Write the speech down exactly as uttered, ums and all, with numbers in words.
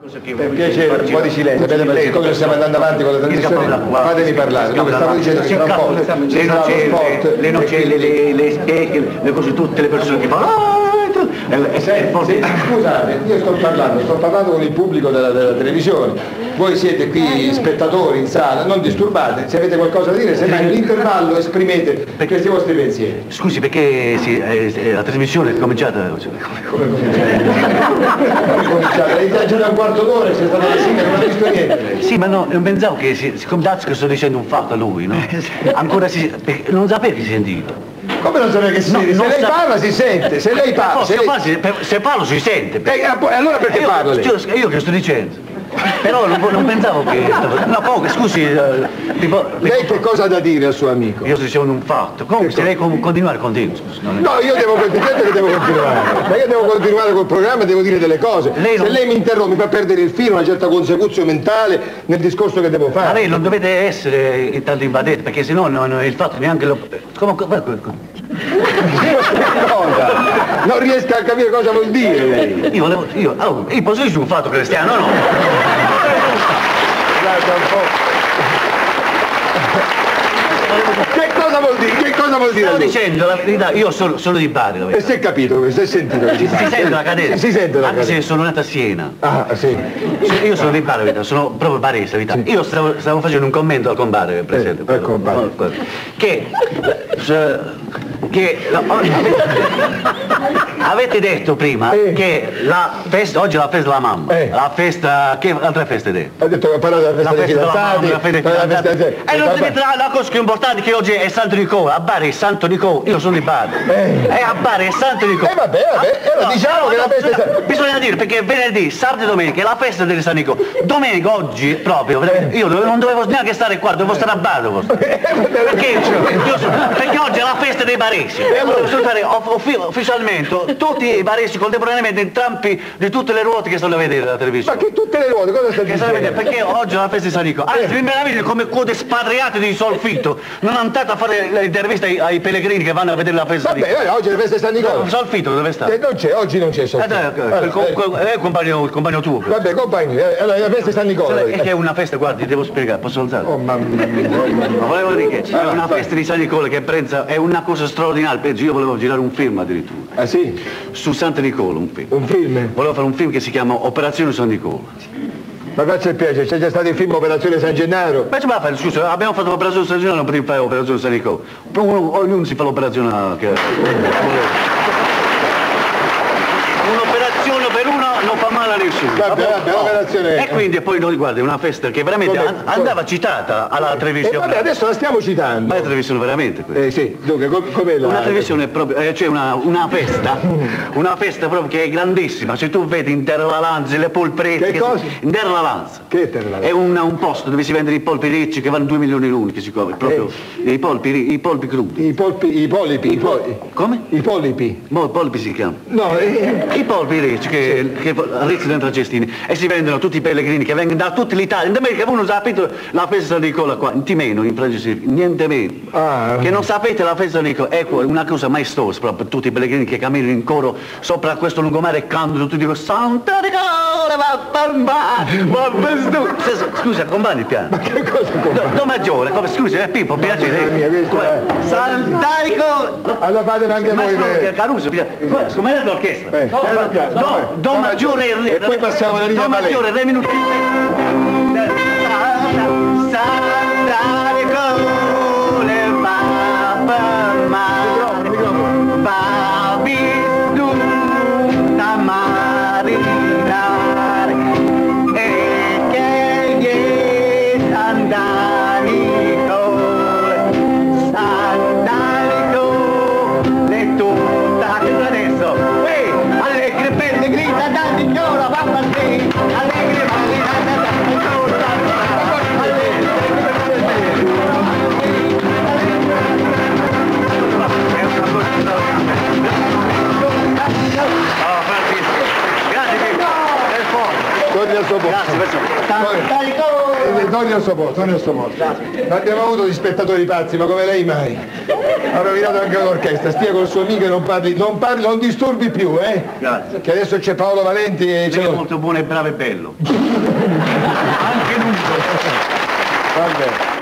Per piacere, un po' di silenzio, vedete come stiamo andando avanti con la trasmissione, fatemi parlare. Dunque stavo dicendo che tra un po' ci sarà lo sport, le nocelle, le, le specchie, le cose, tutte le persone che parlano. Se, se, scusate, io sto parlando, sto parlando con il pubblico della, della televisione, voi siete qui spettatori in sala, non disturbate, se avete qualcosa da dire, se nell'intervallo esprimete questi vostri pensieri. Scusi, perché sì, eh, la trasmissione è cominciata... Come è cominciata? È già da un quarto d'ora, c'è stata la sigla, non ha visto niente. Sì, ma no, non pensavo che, si, siccome dato che sto dicendo un fatto a lui, no? Ancora si... non sapeva che si sentiva. Come non sapeva che si no, sente? Se lei parla si sente, se lei parla... Se, se, lei... se, se, se parlo si sente. Eh, allora perché io, parla lei? Io, io che sto dicendo. Però non, non pensavo che... No, poco, scusi... Uh, tipo, lei che cosa ha da dire al suo amico? Io sto dicendo un fatto. Comunque, se lei com continuare, continua. Scusi, non è... No, io devo, che devo continuare. Ma io devo continuare col programma e devo dire delle cose. Lei non... Se lei mi interrompe, mi fa perdere il filo, una certa consecuzione mentale nel discorso che devo fare. Ma lei non dovete essere tanto invadente, perché sennò non, il fatto neanche lo... Comunque... Cosa? Non riesco a capire cosa vuol dire lei. Io volevo... Io, oh, io posso dire su un fatto cristiano, no? Guarda un po'. Che cosa vuol dire? Che cosa vuol dire? Stavo dicendo la verità, io sono, sono di Bari. E si è capito, si è sentito. Si, si sente la cadenza. Si sente la Anche cadenza. se sono nato a Siena. Ah, sì. Io sono di Bari, sono proprio barese, verità. Sì. Io stavo, stavo facendo un commento al compare, presente. Eh, al compare. Che... che la, avete detto prima eh. che la festa, oggi è la festa della mamma, eh. la festa, che altre feste detto? Ho detto che ha parlato della festa dei fidanzati, la festa dei fidanzati. E non ti dite la cosa più importante che oggi è Santo Nicola, a Bari è Santo Nicola, io sono di Bari, eh. e a Bari è Santo Nicola. E eh vabbè, vabbè, allora no, diciamo no, che no, la festa è... Bisogna dire, perché venerdì, sabato e domenica è la festa di San Nicola, domenica oggi proprio, io non dovevo neanche stare qua, dovevo stare a Bari, perché, io, perché oggi è la festa dei baresi. E allora bisogna fare ufficialmente tutti i baresi contemporaneamente entrambi di tutte le ruote che stanno a vedere dalla televisione. Ma che tutte le ruote? Cosa sta dicendo? Perché oggi è la festa di San Nicola. Anzi, mi meraviglia come code spatriate di Solfito non andate a fare l'intervista ai, ai pellegrini che vanno a vedere la festa di San Nicola. Vabbè, oggi è la festa di San Nicola. No, Solfito dove sta? Eh, non c'è, oggi non c'è Solfito. Eh, il, com eh, il, compagno, il compagno tuo. Vabbè, compagno, eh, allora la festa di San Nicola. È che è una festa, guardi, devo spiegare, posso alzare? Oh mamma mia. Ma volevo dire che è una festa di San Nicola che pensa, è una cosa straordinaria, penso, io volevo girare un film addirittura. Ah sì? Su Santo Nicola, un film. Un film? Volevo fare un film che si chiama Operazione San Nicola. Ma faccia il piacere, c'è già stato il film Operazione San Gennaro? Ma c'è fare, scusa, abbiamo fatto l'Operazione San Gennaro, non potevo fare l'Operazione San Nicola. Ognuno si fa l'operazione che... Un'operazione per uno non fa male a nessuno. Vabbè, vabbè, l'operazione... E quindi poi noi guardi, una festa che veramente come, andava come... citata alla televisione. Eh, vabbè, adesso la stiamo citando. Ma è televisione veramente questa. Eh sì, dunque, com'è com la... Una televisione proprio, eh, cioè una, una festa, una festa proprio che è grandissima. Se tu vedi in Terra Lalanza, le polperetti... Che cosa? In Terra Lalanza. Che è Terra Lalanza? È un, un posto dove si vendono i polpi ricci che vanno due milioni l'uno, che si come, proprio eh. i polpi, i polpi crudi. I polpi, i polipi. I polipi. Come? I polipi. Mo, polpi si chiama. No, eh... I polpi ricci che, sì. che ricci dentro a cestini e si vendono tutti i pellegrini che vengono da tutta l'Italia. In America voi non sapete la festa di Nicola qua, niente meno, in francese, niente meno. Ah. Che non sapete la festa di Nicola, ecco, una cosa maestosa proprio, tutti i pellegrini che camminano in coro sopra questo lungomare e cantano, tutti dicono Santa Nicola, va scusa, compagni il piano. Ma che cosa compagni? Do maggiore, come scusa, è Pippo, piacere. Santa Nicola! Allora fatelo anche voi. Caruso, com'è l'orchestra? Eh, do, do maggiore e poi passiamo alla linea do maggiore, re minuti. Santa Nicola, va per mare, va vissuta marinare, e che gli Santa Nicola, Santa Nicola, è tutta che adesso, ehi, allegri pellegrini, Santa Nicola, va per te, allegri pellegrini, torni al suo posto. Grazie, Torni, torni al suo posto, torni al suo posto. Non abbiamo avuto di spettatori pazzi, ma come lei mai? Ha rovinato anche l'orchestra, stia col suo amico e non parli, non parli, non disturbi più, eh? Grazie. Che adesso c'è Paolo Valenti e Lei è molto buono e bravo e bello. Anche lui. Vabbè.